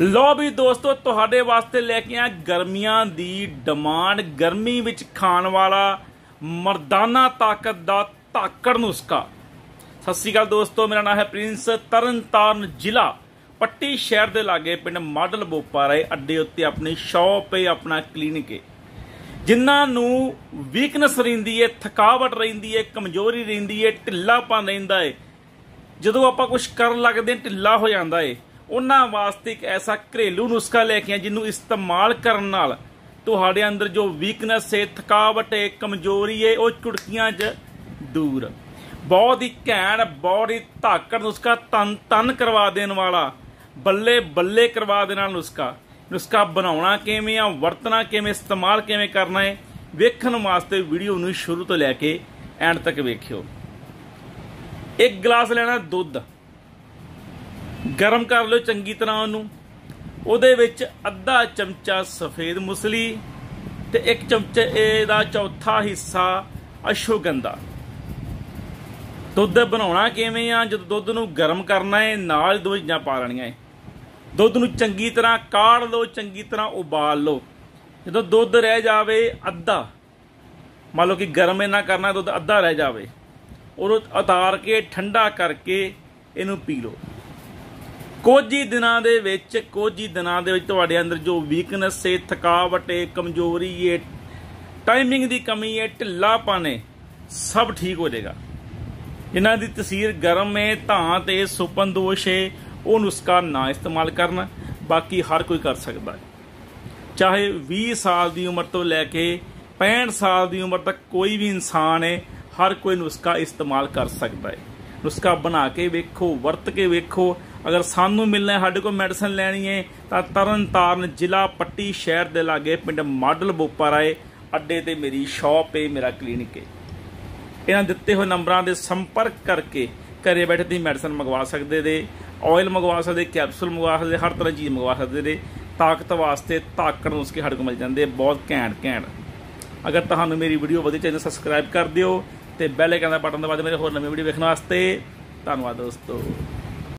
लो भी दोस्तों तुहाडे वास्ते लैके आए गर्मियां दी डिमांड गर्मी विच खाण वाला मर्दाना ताकत दा धाकड़ नुस्खा। सत श्री अकाल दोस्तों, मेरा नाम है प्रिंस। तरनताਰਨ जिला पट्टी शहर के लागे पिंड मॉडल बोपाराए अड्डे उत्ते अपनी शॉप है, अपना क्लीनिक है। जिन्होंने वीकनेस रहिंदी है, थकावट रहिंदी है, कमजोरी रहिंदी है, ढिल्लापन रहिंदा है, जदों आपां कुछ कर लगदे ढिल्ला हो जांदा है, उन्हां वास्ते एक ऐसा घरेलू नुस्खा लैके आए जिन्होंने इस्तेमाल करन नाल तुहाडे अंदर जो वीकनेस है, थकावट है, कमजोरी है, वो चुटकियां च दूर। बहुत ही घैंट, बहुत ही धाकड़ नुस्खा, तन तन करवा देने वाला, बल्ले बल्ले करवा देने वाला नुस्खा। नुस्खा बनाउणा किवें आ, वरतना किवें, इस्तेमाल किवें करना है, वेखण वास्ते वीडियो नूं शुरू तो लैके एंड तक वेखियो। एक गिलास लेना दुध, गरम कर लो चंगी तरह उहनूं। उहदे विच अद्धा चमचा सफेद मुसली ते एक चमचे दा चौथा हिस्सा अश्वगंधा। दुध बनाउणा किवें आ, जदों दुध नूं गरम करना है नाल दो चीज़ां पा लैणीआं है। दुध नूं चंगी तरह काढ़ लो, चंगी तरह उबाल लो। जदों दुध रह जावे अद्धा, मान लो कि गरम इन्ना करना, दुध अद्धा रह जावे, उहनूं उतार के ठंडा करके इहनूं पी लो। कुछ ही दिनां दे विच तुहाडे अंदर जो वीकनेस है, थकावट है, कमजोरी है, टाइमिंग की कमी है, ढिल्लापन है, सब ठीक हो जाएगा। जिन्हां दी तसीर गर्म है, धात है, सुपन दोष है, वो नुस्खा ना इस्तेमाल करना। बाकी हर कोई कर सकता है, चाहे 20 साल की उम्र तो लैके 65 साल की उम्र तक कोई भी इंसान है, हर कोई नुस्खा इस्तेमाल कर सकता है। नुस्खा बना के वेखो, वरत के वेखो। अगर सानू मिलना है, साडे कोल मैडिसन लैनी है, तो तरनताਰਨ जिला पट्टी शहर के लागे पिंड मॉडल बोपाराए अड्डे ते मेरी शॉप है, मेरा क्लीनिक है। इन्हां दिते हुए नंबरां दे संपर्क करके घरे बैठे तुसीं मैडिसन मंगवा सकते थे, ऑयल मंगवा सकते, कैप्सूल मंगवा सकते, हर तरह चीज़ मंगवा सकते थे। ताकत वास्ते धाकड़ नुस्खे साडे कोल मिल जाते, बहुत घैंट। अगर तुहानू मेरी वीडियो वधिया चैनल सबसक्राइब कर दिओ ते बैल आइकन दा बटन दबा दिओ मेरे होर नवीं वीडियो वेखण वास्ते। धन्नवाद दोस्तों।